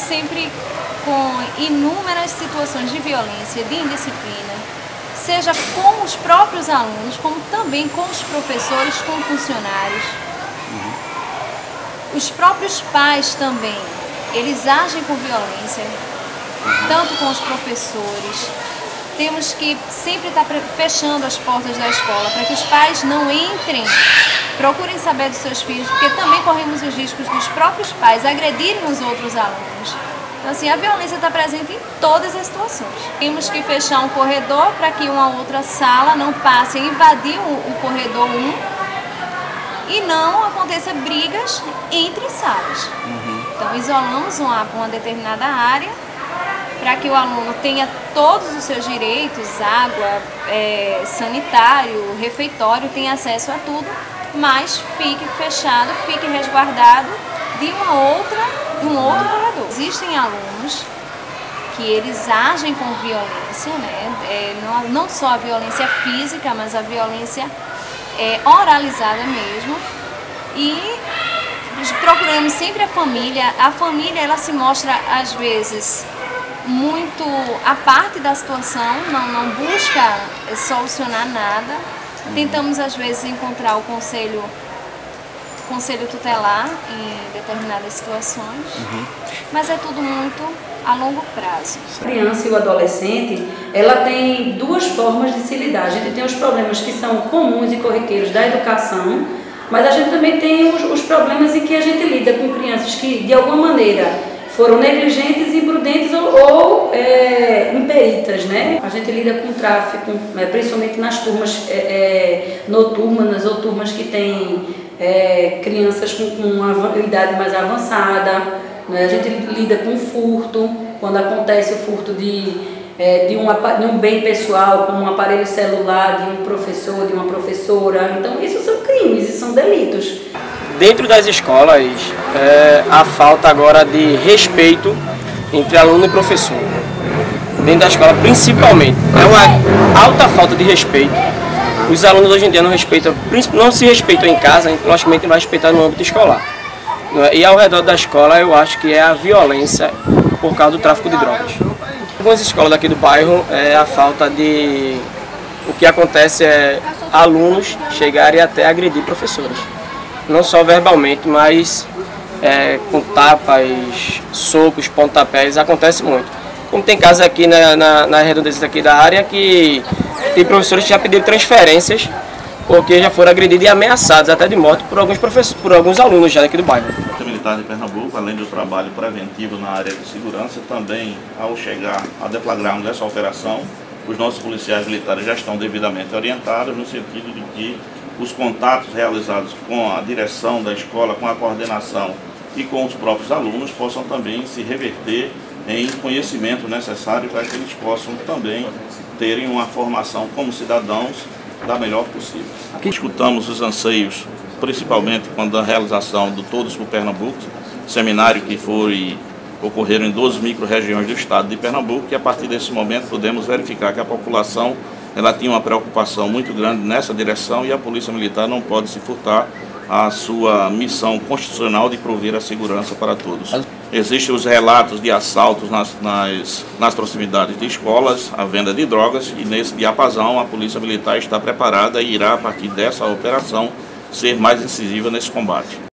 sempre com inúmeras situações de violência, de indisciplina, seja com os próprios alunos, como também com os professores, com funcionários. Os próprios pais também, eles agem com violência, tanto com os professores. Temos que sempre estar fechando as portas da escola para que os pais não entrem, procurem saber dos seus filhos, porque também corremos os riscos dos próprios pais agredirem os outros alunos. Então, assim, a violência está presente em todas as situações. Temos que fechar um corredor para que uma outra sala não passe a invadir o corredor 1 e não aconteça brigas entre salas. Então, isolamos uma determinada área para que o aluno tenha todos os seus direitos, água, sanitário, refeitório, tenha acesso a tudo, mas fique fechado, fique resguardado de um outro corredor. Existem alunos que eles agem com violência, né? Não só a violência física, mas a violência oralizada mesmo. E procuramos sempre a família. A família, ela se mostra às vezes muito à parte da situação, não busca solucionar nada. Tentamos às vezes encontrar o conselho tutelar em determinadas situações, mas é tudo muito a longo prazo. A criança e o adolescente, ela tem duas formas de se lidar. A gente tem os problemas que são comuns e corriqueiros da educação, mas a gente também tem os problemas em que a gente lida com crianças que de alguma maneira foram negligentes, imprudentes ou imperitas, né? A gente lida com tráfico, principalmente nas turmas noturnas ou turmas que têm crianças com uma idade mais avançada, né? A gente lida com furto, quando acontece o furto de um bem pessoal, como um aparelho celular de um professor, de uma professora. Então, isso são crimes, isso são delitos. Dentro das escolas, a falta agora de respeito entre aluno e professor. Dentro da escola, principalmente. É uma alta falta de respeito. Os alunos hoje em dia não se respeitam em casa, logicamente não vai respeitar no âmbito escolar. E ao redor da escola, eu acho que é a violência por causa do tráfico de drogas. Em algumas escolas daqui do bairro, a falta de... O que acontece é alunos chegarem até a agredir professores. Não só verbalmente, mas com tapas, socos, pontapés, acontece muito. Como tem casos aqui na redondeza aqui da área que tem professores que já pediram transferências porque já foram agredidos e ameaçados até de morte por alguns alunos já aqui do bairro. A Polícia Militar de Pernambuco, além do trabalho preventivo na área de segurança, também ao chegar a deflagrarmos essa operação, os nossos policiais militares já estão devidamente orientados no sentido de que os contatos realizados com a direção da escola, com a coordenação e com os próprios alunos possam também se reverter em conhecimento necessário para que eles possam também terem uma formação como cidadãos da melhor possível. Aqui escutamos os anseios, principalmente quando a realização do Todos por Pernambuco, seminário que ocorreram em 12 micro-regiões do estado de Pernambuco, e a partir desse momento podemos verificar que a população ela tinha uma preocupação muito grande nessa direção e a Polícia Militar não pode se furtar à sua missão constitucional de prover a segurança para todos. Existem os relatos de assaltos nas proximidades de escolas, a venda de drogas, e nesse diapasão a Polícia Militar está preparada e irá, a partir dessa operação, ser mais incisiva nesse combate.